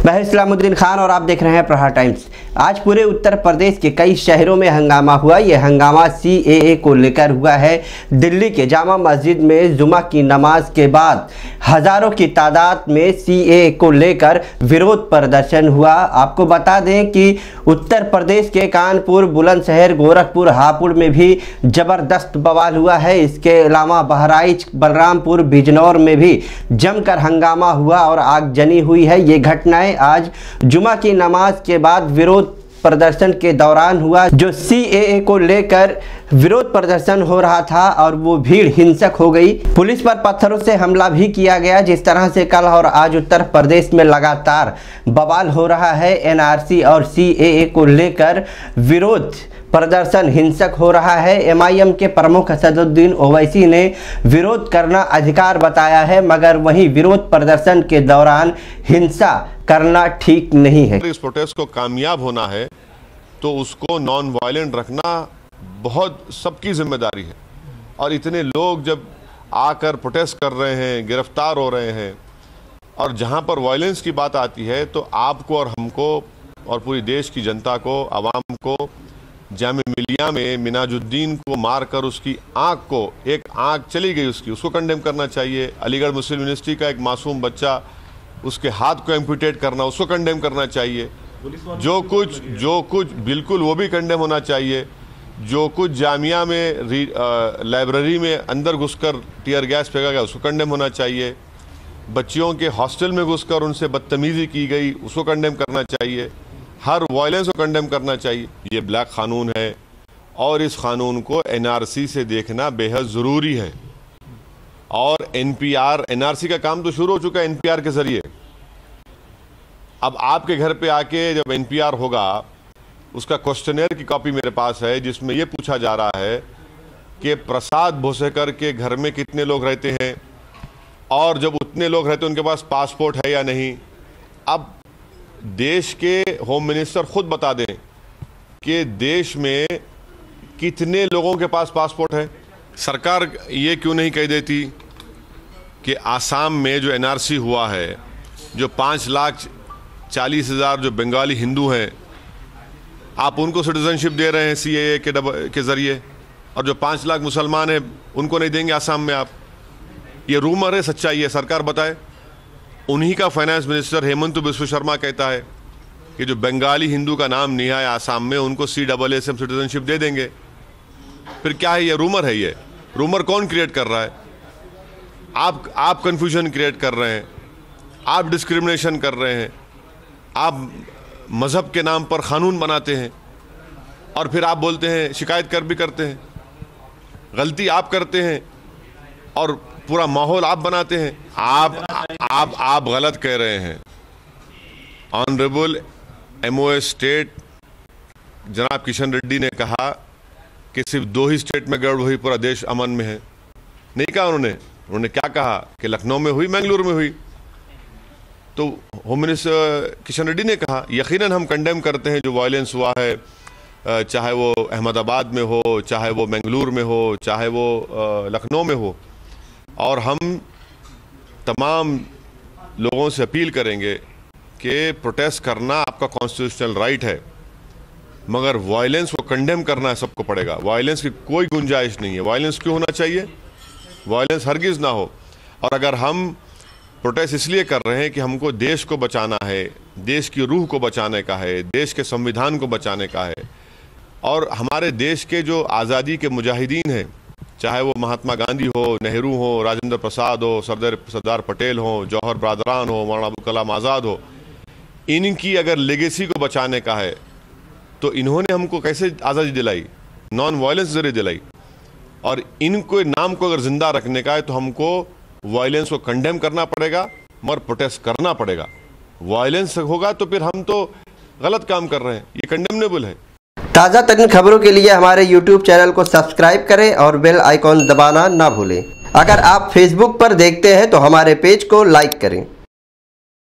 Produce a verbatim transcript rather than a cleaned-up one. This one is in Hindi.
मैं इस्लामुद्दीन खान और आप देख रहे हैं प्रहार टाइम्स। आज पूरे उत्तर प्रदेश के कई शहरों में हंगामा हुआ। यह हंगामा सी ए ए को लेकर हुआ है। दिल्ली के जामा मस्जिद में जुमा की नमाज के बाद हज़ारों की तादाद में सी ए ए को लेकर विरोध प्रदर्शन हुआ। आपको बता दें कि उत्तर प्रदेश के कानपुर, बुलंदशहर, गोरखपुर, हापुड़ में भी ज़बरदस्त बवाल हुआ है। इसके अलावा बहराइच, बलरामपुर, बिजनौर में भी जमकर हंगामा हुआ और आगजनी हुई है। ये घटनाएं आज जुमा की नमाज के बाद विरोध प्रदर्शन के दौरान हुआ, जो सी ए ए को लेकर विरोध प्रदर्शन हो रहा था और वो भीड़ हिंसक हो गई। पुलिस पर पत्थरों से हमला भी किया गया। जिस तरह से कल और आज उत्तर प्रदेश में लगातार बवाल हो रहा है, एन आर सी और सी ए ए को लेकर विरोध प्रदर्शन हिंसक हो रहा है। एम आई एम के प्रमुख असदुद्दीन ओवैसी ने विरोध करना अधिकार बताया है, मगर वहीं विरोध प्रदर्शन के दौरान हिंसा करना ठीक नहीं है। इस प्रोटेस्ट को कामयाब होना है तो उसको नॉन वायलेंट रखना बहुत सबकी जिम्मेदारी है। और इतने लोग जब आकर प्रोटेस्ट कर रहे हैं, गिरफ्तार हो रहे हैं, और जहां पर वायलेंस की बात आती है तो आपको और हमको और पूरी देश की जनता को, आवाम को, जामिया मिलिया में मिनाजुद्दीन को मारकर उसकी आंख को, एक आंख चली गई उसकी, उसको कंडेम करना चाहिए। अलीगढ़ मुस्लिम यूनिवर्सिटी का एक मासूम बच्चा, उसके हाथ को एम्पुटेट करना, उसको कंडेम करना चाहिए। जो कुछ जो कुछ बिल्कुल वो भी कंडेम होना चाहिए। जो कुछ जामिया में लाइब्रेरी में अंदर घुसकर टीयर गैस फेंका गया, उसको कंडेम होना चाहिए। बच्चियों के हॉस्टल में घुसकर उनसे बदतमीजी की गई, उसको कंडेम करना चाहिए। हर वायलेंस को कंडेम करना चाहिए। ये ब्लैक कानून है और इस कानून को एन आर सी से देखना बेहद ज़रूरी है। और N P R, N R C का काम तो शुरू हो चुका है एन पी आर के ज़रिए। अब आपके घर पे आके जब एन पी आर होगा, उसका क्वेश्चनेयर की कॉपी मेरे पास है, जिसमें ये पूछा जा रहा है कि प्रसाद भोसेकर के घर में कितने लोग रहते हैं, और जब उतने लोग रहते हैं उनके पास पासपोर्ट है या नहीं। अब देश के होम मिनिस्टर खुद बता दें कि देश में कितने लोगों के पास पासपोर्ट है। सरकार ये क्यों नहीं कह देती कि आसाम में जो एन आर सी हुआ है, जो पाँच लाख चालीस हज़ार जो बंगाली हिंदू हैं, आप उनको सिटीजनशिप दे रहे हैं सी ए ए के के ज़रिए, और जो पाँच लाख मुसलमान हैं उनको नहीं देंगे आसाम में आप। ये रूमर है, सच्चाई है, सरकार बताए। उन्हीं का फाइनेंस मिनिस्टर हेमंत बिस्वा शर्मा कहता है कि जो बंगाली हिंदू का नाम नहीं है आसाम में, उनको C double S M citizenship दे देंगे। फिर क्या है ये? रूमर है। ये रूमर कौन क्रिएट कर रहा है? आप आप कंफ्यूजन क्रिएट कर रहे हैं, आप डिस्क्रिमिनेशन कर रहे हैं, आप मज़हब के नाम पर कानून बनाते हैं और फिर आप बोलते हैं, शिकायत कर भी करते हैं। गलती आप करते हैं और पूरा माहौल आप बनाते हैं। आप आप आप गलत कह रहे हैं। Honourable M O S state जनाब किशन रेड्डी ने कहा कि सिर्फ दो ही स्टेट में गड़बड़ हुई, पूरा देश अमन में है। नहीं कहा उन्होंने। उन्होंने क्या कहा कि लखनऊ में हुई, बेंगलुरु में हुई। तो होम मिनिस्टर किशन रेड्डी ने कहा यकीनन हम कंडेम करते हैं जो वायलेंस हुआ है, चाहे वो अहमदाबाद में हो, चाहे वो बेंगलुरु में हो, चाहे वो लखनऊ में हो। और हम तमाम लोगों से अपील करेंगे कि प्रोटेस्ट करना आपका कॉन्स्टिट्यूशनल राइट है, मगर वायलेंस को कंडेम करना सबको पड़ेगा। वायलेंस की कोई गुंजाइश नहीं है। वायलेंस क्यों होना चाहिए? वायलेंस हरगिज़ ना हो। और अगर हम प्रोटेस्ट इसलिए कर रहे हैं कि हमको देश को बचाना है, देश की रूह को बचाने का है, देश के संविधान को बचाने का है, और हमारे देश के जो आज़ादी के मुजाहिदीन हैं, चाहे वो महात्मा गांधी हो, नेहरू हो, राजेंद्र प्रसाद हो, सरदार सरदार पटेल हो, जौहर ब्रादरान हो, मौलाना अबुल कलाम आज़ाद हो, इनकी अगर लेगेसी को बचाने का है तो इन्होंने हमको कैसे आज़ादी दिलाई? नॉन वायलेंस जरिए दिलाई। और इनको नाम को अगर ज़िंदा रखने का है तो हमको वायलेंस को कंडेम करना पड़ेगा, मगर प्रोटेस्ट करना पड़ेगा। वायलेंस होगा तो फिर हम तो गलत काम कर रहे हैं, ये कंडेमनेबल है। ताज़ा तरीन खबरों के लिए हमारे यूट्यूब चैनल को सब्सक्राइब करें और बेल आइकॉन दबाना ना भूलें। अगर आप फेसबुक पर देखते हैं तो हमारे पेज को लाइक करें।